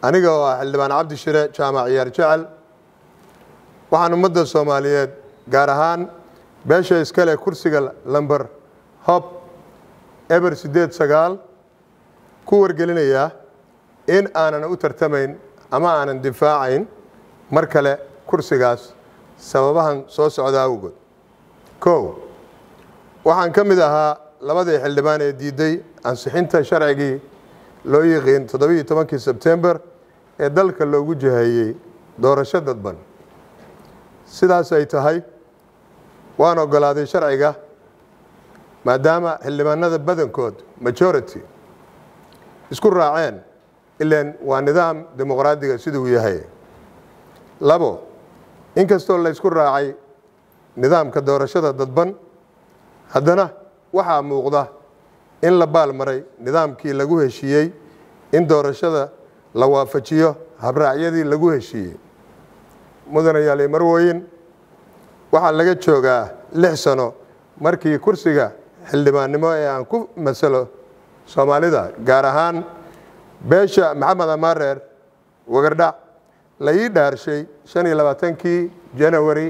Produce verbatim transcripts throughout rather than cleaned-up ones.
aniga oo ah xildhibaan cabdi shire jaamac ciyaar jecel waxaan ummadda Soomaaliyeed gaar ahaan beesha iskale kursiga lambar hop eber sideed sagaal ku wargelinaya in aanan u tartamayn ama aanan difaacayn mar kale kursigaas sababahan soo socda awgood. kow waxaan ka mid ahaa labadii xildhibaan ee diiday ansixinta sharcigii loo yiqiin toddoba iyo tobankii Sebtembar ee dalka loogu jiheeyay doorasho dadban. sidaas ay tahay waan ogolaaday sharciga maadaama xildhibaanada badankood majority isku raaceen ileen waa nidaam dimuqraadiga siduu yahay. labo inkastoo la isku raacay nidaamka doorashada dadban haddana waxaa muuqda in la baalmaray nidaamkii lagu heshiiyey in doorashada la waafajiyo habraacyadii lagu heshiiyey. mudanayaal marwooyin waxaa laga joogaa lix sano markii kursiga xildhibaannimo ee aan ku masalo Soomaalida gaar ahaan beesha Maxamed Amareer Wagardhac la ii dhaarshay shan iyo labaatankii January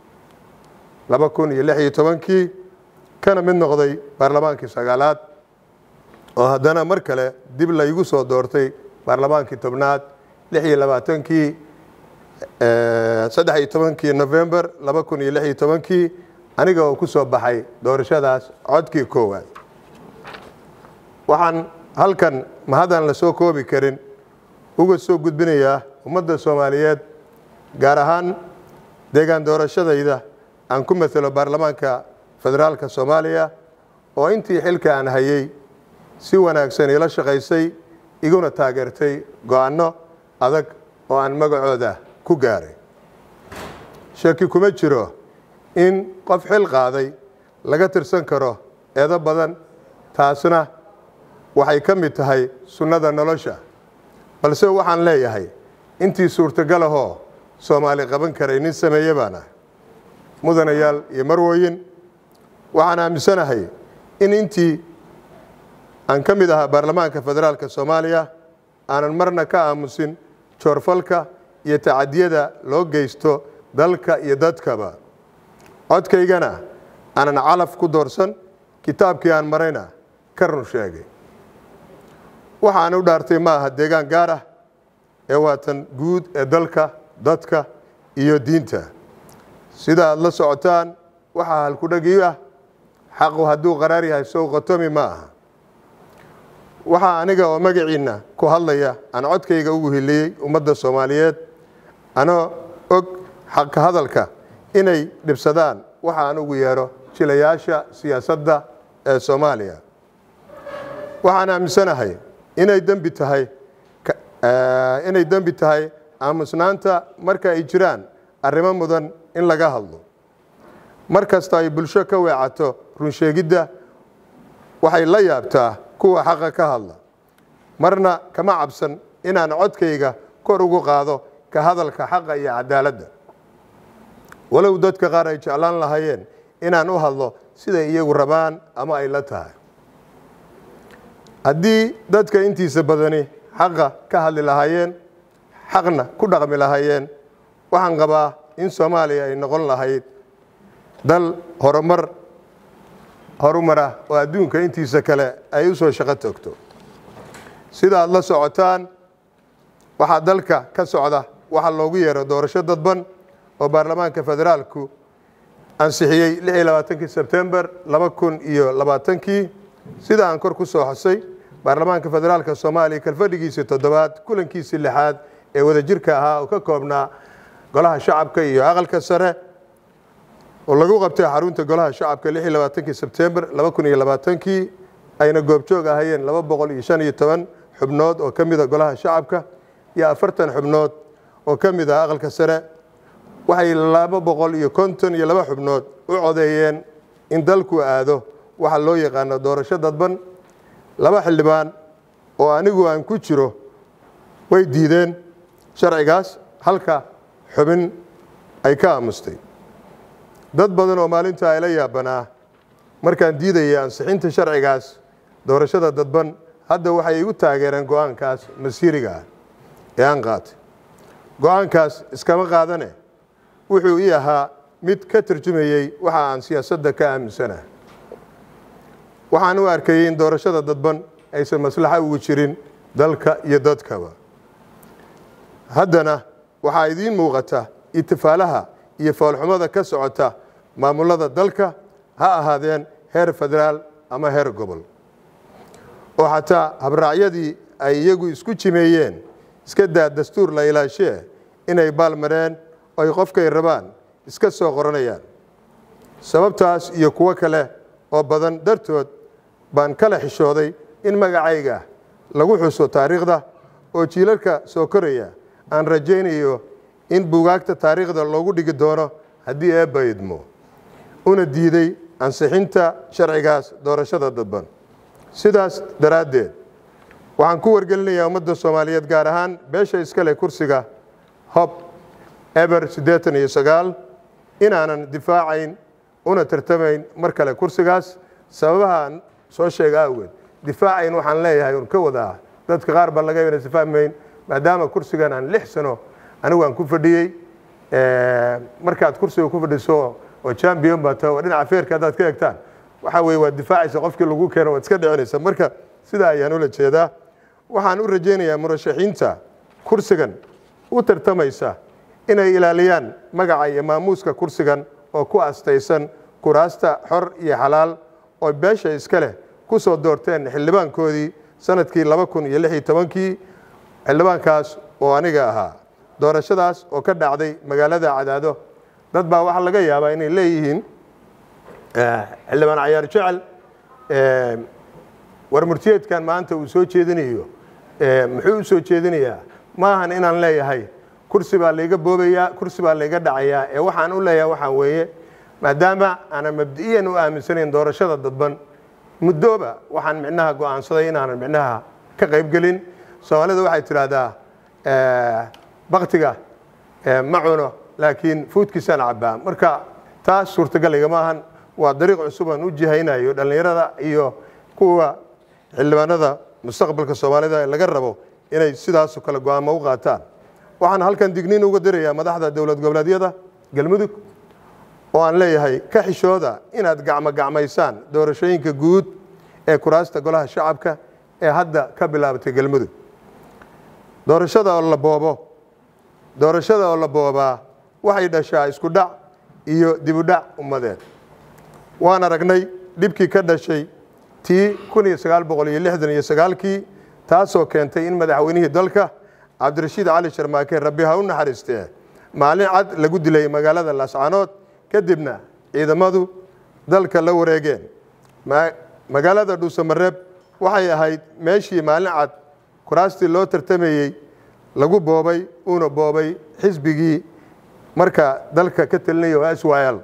laba kun iyo lix iyo tobankii kana mid noqday baarlamaankii sagaalaad oo haddana mar kale dib la igu soo doortay baarlamaankii tobnaad lix iyo labaatankii saddex iyo tobankii November laba kun iyo lix iyo tobankii aniga oo ku soo baxay doorashadaas codkii koowaad. waxaan halkan mahadan la soo koobi karin uga soo gudbinayaa ummadda Soomaaliyeed gaar ahaan deegaan doorashadayda aan ku matalo baarlamaanka federaalka Soomaaliya oo intii xilka aan hayay si wanaagsan ila shaqaysay iguna taageertay go'aano adag oo aan magacooda ku gaaray. shaki kuma jiro in qof xil qaaday laga tirsan karo eedo badan taasna waxay ka mid tahay sunnada nolosha balse waxaan leeyahay intii suurtagal ahoo Soomaali qaban karay nin sameeyay baana. mudanayaal iyo marwooyin waxaan aaminsanahay in intii aan ka mid ahaa baarlamaanka federaalka Soomaaliya aanan marna ka aamusin joorfalka iyo tacadiyada loo geysto dalka iyo dadkaba. codkaygana aanan calaf ku doorsan kitaabkii aan marayna ka run sheegay. waxaan u dhaartay ma aha deegaan gaar ah ee waatan guud ee dalka dadka iyo diinta. sida aad la socotaan waxaa halkudhagi ah xaqu hadduu qaraar yahay soo qotomi ma aha. waxaa aniga oo magaciina ku hadlaya aan codkayga ugu hiliyey ummadda Soomaaliyeed anoo og xaq hadalka inay dhibsadaan waxa aan ugu yeero jilayaasha siyaasadda ee Soomaaliya. waxaan aaminsanahay inay dambi tahay inay dambi tahay aamusnaanta marka ay jiraan arrimo mudan in laga hadlo. markasta ay bulsho ka weecato run sheegidda waxay la yaabtaa kuwa xaqa ka hadla. marna kama cabsan inaan codkayga kor ugu qaado ka hadalka xaqa iyo cadaaladda walow dadka qaar ay jeclaan lahaayeen inaan u hadlo sida iyagu rabaan ama ay la tahay. haddii dadka intiisa badani xaqa ka hadli lahaayeen xaqna ku dhaqmi lahaayeen waxaan qabaa in Soomaaliya ay noqon lahayd dal horumar horumara oo adduunka intiisa kale ay u soo shaqo tagto. sida aad la socotaan waxaa dalka ka socda waxa loogu yeero doorasho dadban oo baarlamaanka federaalku ansixiyay lix iyo labaatankii Sebtembar laba kun iyo labaatankii. sida aan kor ku soo xusay baarlamaanka federaalka Soomaaliya kalfadhigiisa toddobaad kulankiisa lixaad ee wadajirka ahaa oo ka koobnaa golaha shacabka iyo aqalka sare oo lagu qabtay xarunta golaha shacabka lix iyo labaatankii Sebtembar laba kun iyo labaatankii ayna goobjoog ahayeen laba boqol iyo shan iyo toban xubnood oo ka mid ah golaha shacabka iyo afartan xubnood oo ka mid ah aqalka sare. waxay laba boqol iyo konton iyo laba xubnood u codeeyeen in dalku aado waxa loo yaqaan doorasho dadban. laba xildhibaan oo anigu aan ku jiro way diideen sharcigaas halka xubin ay ka aamustay. dad badan oo maalinta ay la yaabanaa markaan diidayay ansixinta sharcigaas doorashada dadban hadda waxay igu taageereen go'aankaas masiiriga ah. ee aan qaatay go'aankaas iskama qaadane wuxuu ii ahaa mid ka tarjumayey waxa aan siyaasadda ka aaminsanahay waxaan u arkayay in doorashada dadban aysan maslaxa ugu jirin dalka iyo dadkaba haddana waxaa idiin muuqata itifaalaha iyo foolxumada ka socota maamulada dalka ha ahaadeen heer federaal ama heer gobol oo xataa habraacyadii ay iyagu isku jimeeyeen iska daa dastuur la ilaashee inay baalmareen oo ay qofkay rabaan iska soo qoranayaan sababtaas iyo kuwo kale oo badan dartood baan kala xishooday in magacayga lagu xuso taariikhda oo jiilalka soo koraya aan rajaynayo in buugaagta taariikhda loogu dhigi doono haddii eebba idmo una diiday ansixinta sharcigaas doorashada dadban sidaas daraaddeed waxaan ku wargelinayaa ummadda Soomaaliyeed gaar ahaan beesha iska leh kursiga hob eber siddeetan iyo sagaal inaanan difaacayn una tartamayn mar kale kursigaas sababahan soo sheega awgeed difaacayn waxaan leeyahay un ka wadaa dadka qaar baa laga yaabaa isfaahmayn maadaama kursigan aan lix sano anigu aan ku fadhiyey markaad kursiga ku fadhiso oo champion baa tahay dhinaca feerka hadaad ka eegtaan waxa weeye waa difaacaysa qofkii lagu keeno waad iska dhicinaysa marka sida ayaan ula jeedaa waxaan u rajaynayaa murashaxiinta kursigan u tartamaysa inay ilaaliyaan magaca iyo maamuuska kursigan oo ku astaysan kuraasta xor iyo xalaal oo beesha iska leh ku soo doorteen xildhibaankoodii sanadkii laba kun iyo lix iyo tobankii xildhibaankaas oo aniga ahaa doorashadaas oo ka dhacday magaalada Cadaado dad baa waxa laga yaabaa inay leeyihiin xildhibaan Cayaar Jecel war murtiyeedkan maanta uu soo jeedinayo muxuu u soo jeedinayaa maahan inaan leeyahay kursi baa layga boobayaa kursi baa layga dhacayaa ee waxaan u leeyahay waxaan weeye maadaama aan mabdi'iyan u aaminsanayn doorashada dadban muddoba waxaan micnaha go'aansaday inaan micnaha ka qayb gelin Soomaalida waxay tiraahdaa baqtiga ma cuno laakiin fuudkiisana cabaa marka taas suurtagal igama ahan waa dariiq cusub aan u jihaynayo dhalinyarada iyo kuwa xildhibaanada mustaqbalka Soomaalida ee laga rabo inay sidaas oo kale go'aamo u qaataan waxaan halkan digniin uga dirayaa madaxda dawlad goboleedyada galmudug oo aan leeyahay ka xishooda inaad gacmo gacmaysaan doorashooyinka guud ee kuraasta golaha shacabka ee hadda ka bilaabatay galmudug doorashada oo la boobo doorashada oo la boobaa waxay dhashaa isku dhac iyo dib u dhac ummadeed waan aragnay dhibkii ka dhashay tii kun iyo sagaal boqol iyo lixdan iyo sagaalkii taasoo keentay in madaxweynihii dalka Cabdirashiid Cali Sharmaake rabbi ha u naxariistee maalin cad lagu dilay magaalada Laascaanood kadibna ciidamadu dalka la wareegeen magaalada Dhuusamareeb waxay ahayd meeshii maalin cad kuraastii loo tartamayay lagu boobay una boobay xisbigii marka dalka ka talinaya oo S Y L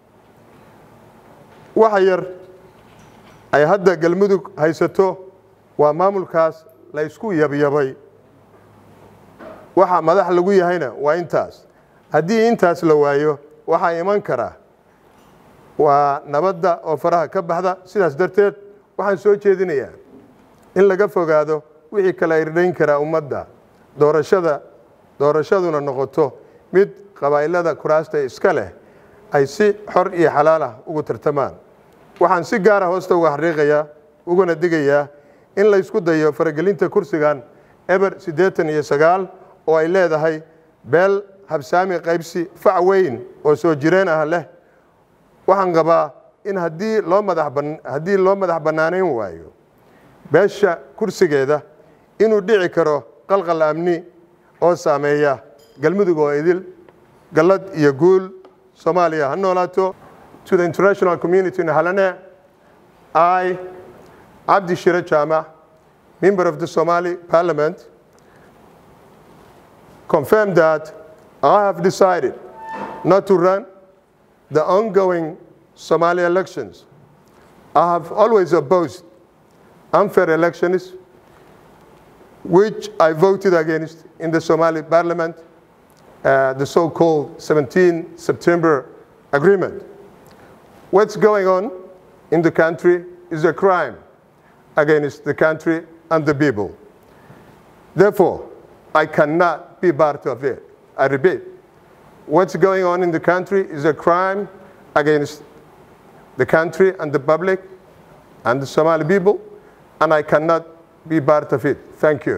waxa yar ay hadda galmudug haysato waa maamulkaas la isku yabyabay waxa madax lagu yahayna waa intaas haddii intaas la waayo waxa iman kara waa nabadda oo faraha ka baxda sidaas darteed waxaan soo jeedinayaa in laga fogaado wixii kala irdhayn kara ummadda doorashada doorashaduna noqoto mid qabaa'ilada kuraasta iska leh ay si xor iyo xalaal ah ugu tartamaan waxaan si gaar ah hoosta uga xariiqayaa uguna digayaa in la isku dayo faragelinta kursigan eber siddeetan iyo sagaal oo ay leedahay beel habsaami qaybsi fac weyn oo soo jireen ah leh waxaan qabaa in haddii loo madax haddii loo madax bannaanayn waayo beesha kursigeeda inuu dhici karo qalqal amni oo saameeya galmudug oo idil galad iyo guul Soomaaliya ha noolaato. To the international community in Halane, I, Abdi Shire Chama, member of the Somali Parliament, confirm that I have decided not to run the ongoing Somali elections. I have always opposed unfair elections, which I voted against in the Somali Parliament, uh, the so-called seventeenth September Agreement. What's going on in the country is a crime against the country and the people. Therefore, I cannot be part of it. I repeat, what's going on in the country is a crime against the country and the public and the Somali people, and I cannot be part of it. Thank you.